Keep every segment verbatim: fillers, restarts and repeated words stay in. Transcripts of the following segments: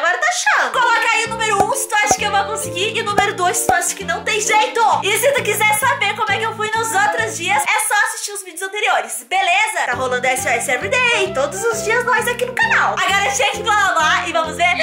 Agora tá achando. Coloca aí o número um se tu acha que eu vou conseguir. E o número dois se tu acha que não tem jeito. E se tu quiser saber como é que eu fui nos outros dias, é só assistir os vídeos anteriores, beleza? Tá rolando S O S Everyday, todos os dias nós aqui no canal. Agora check blá blá blá e vamos ver.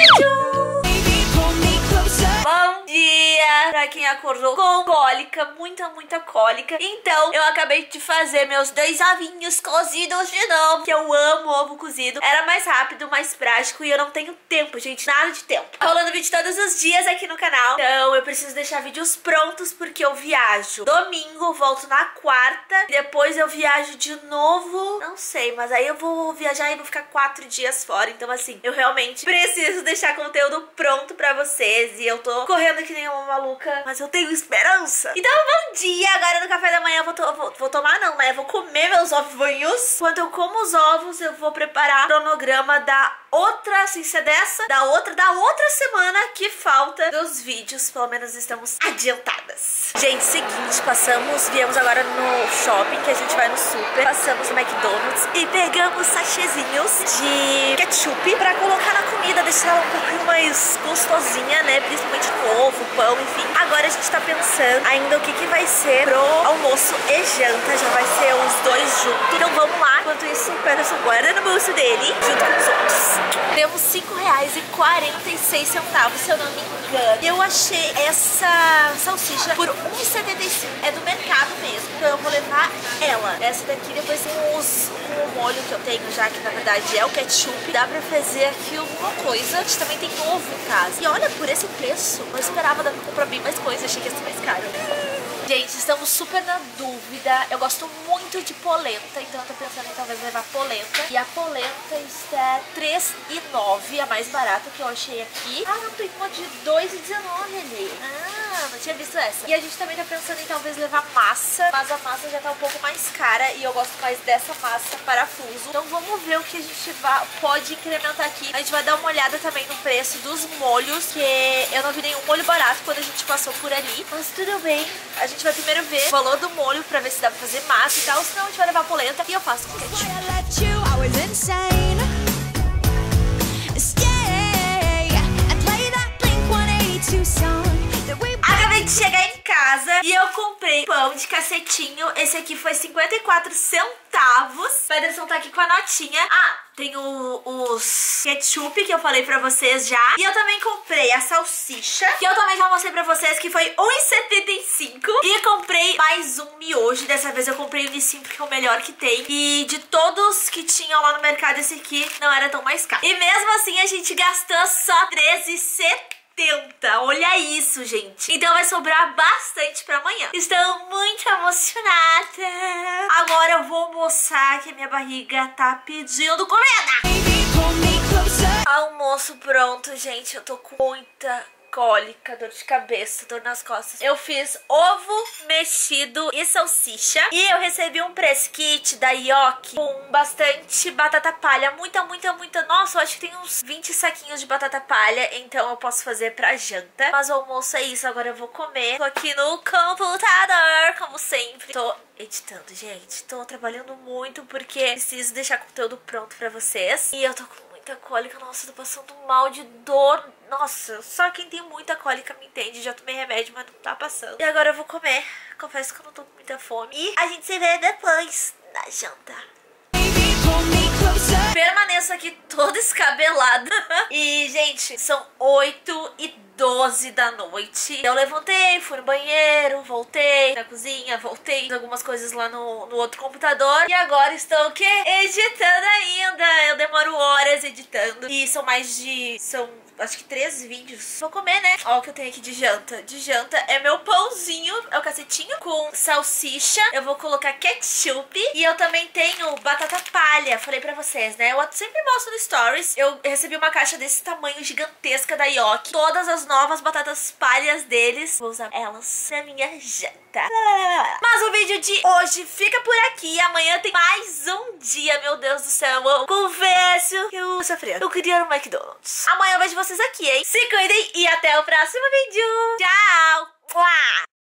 Bom dia pra quem acordou com cólica, muita, muita cólica. Então, eu acabei de fazer meus dois ovinhos cozidos de novo, que eu amo ovo cozido. Era mais rápido, mais prático e eu não tenho tempo, gente, nada de tempo. Tá rolando vídeo todos os dias aqui no canal. Então, eu preciso deixar vídeos prontos porque eu viajo domingo, volto na quarta. Depois eu viajo de novo, não sei, mas aí eu vou viajar e vou ficar quatro dias fora. Então, assim, eu realmente preciso deixar conteúdo pronto pra vocês. E eu tô correndo que nem uma maluca, mas eu tenho esperança. Então, bom dia! Agora no café da manhã eu vou, to vou, vou tomar não, né? Eu vou comer meus ovinhos. Enquanto eu como os ovos, eu vou preparar o cronograma da outra, sem ser dessa, da outra, da outra semana que falta dos vídeos. Pelo menos estamos adiantadas. Gente, seguinte, passamos, viemos agora no shopping, que a gente vai no super. Passamos no McDonald's e pegamos sachêzinhos de ketchup pra colocar na comida, deixar ela um pouquinho mais gostosinha, né? Principalmente no ovo, pão, enfim. Agora a gente tá pensando ainda o que que vai ser pro almoço e janta. Já vai ser os dois juntos. Então vamos lá. Enquanto isso, o Peterson guarda no bolso dele, junto com os outros. Temos cinco reais e quarenta e seis centavos, se eu não me engano. Eu achei essa salsicha por um real e setenta e cinco centavos. É do mercado mesmo. Então eu vou levar ela. Essa daqui depois com, os, com o molho que eu tenho já, que na verdade é o ketchup. Dá pra fazer aqui alguma coisa. A gente também tem ovo em casa. E olha, por esse preço, eu esperava dar pra comprar bem mais coisa. Achei que ia ser mais caro. Gente, estamos super na dúvida. Eu gosto muito de polenta, então eu tô pensando em talvez levar polenta. E a polenta está três reais e nove centavos, a mais barata que eu achei aqui. Ah, não, tem uma de dois reais e dezenove centavos ali. Ah, não tinha visto essa. E a gente também tá pensando em talvez levar massa, mas a massa já tá um pouco mais cara e eu gosto mais dessa massa parafuso. Então vamos ver o que a gente vai, pode incrementar aqui. A gente vai dar uma olhada também no preço dos molhos, que eu não vi nenhum molho barato quando a gente passou por ali. Mas tudo bem, a gente vai primeiro ver o valor do molho pra ver se dá pra fazer massa e tal. Senão a gente vai levar polenta e eu faço com ketchup. Acabei de chegar em casa e eu comprei pão de cacetinho. Esse aqui foi cinquenta e quatro centavos. O Pederson tá aqui com a notinha. Ah, tem o, os ketchup que eu falei pra vocês já. E eu também comprei a salsicha, que eu também já mostrei pra vocês, que foi um real e setenta e cinco centavos. E comprei mais um miojo. Dessa vez eu comprei o Nissin porque é o melhor que tem. E de todos que tinham lá no mercado, esse aqui não era tão mais caro. E mesmo assim a gente gastou só treze reais e setenta centavos. Olha isso, gente. Então vai sobrar bastante pra amanhã. Estou muito emocionada. Agora eu vou almoçar, que a minha barriga tá pedindo comida. Almoço pronto, gente. Eu tô com muita cólica, dor de cabeça, dor nas costas. Eu fiz ovo mexido e salsicha. E eu recebi um press kit da Yoki com bastante batata palha. Muita, muita, muita. Nossa, eu acho que tem uns vinte saquinhos de batata palha. Então eu posso fazer pra janta. Mas o almoço é isso. Agora eu vou comer. Tô aqui no computador, como sempre. Tô editando, gente. Tô trabalhando muito porque preciso deixar conteúdo pronto pra vocês. E eu tô com muita cólica, nossa, tô passando mal de dor. Nossa, só quem tem muita cólica me entende. Já tomei remédio, mas não tá passando. E agora eu vou comer. Confesso que eu não tô com muita fome. E a gente se vê depois da janta. Permaneço aqui toda escabelada. E, gente, são oito e doze da noite. Eu levantei, fui no banheiro, voltei na cozinha, voltei, fiz algumas coisas lá no, no outro computador. E agora estou o quê? Editando ainda. Eu demoro horas editando. E são mais de... São... acho que três vídeos. Vou comer, né? Ó o que eu tenho aqui de janta. De janta é meu pãozinho, é o cacetinho com salsicha. Eu vou colocar ketchup. E eu também tenho batata palha. Falei pra vocês, né? Eu sempre mostro no stories. Eu recebi uma caixa desse tamanho gigantesca da Yoki. Todas as novas batatas palhas deles. Vou usar elas na minha janta. Mas o vídeo de hoje fica por aqui. Amanhã tem mais um dia. Meu Deus do céu, eu confesso que eu sofri. Eu queria ir no McDonald's. Amanhã eu vejo vocês aqui, hein? Se cuidem e até o próximo vídeo. Tchau!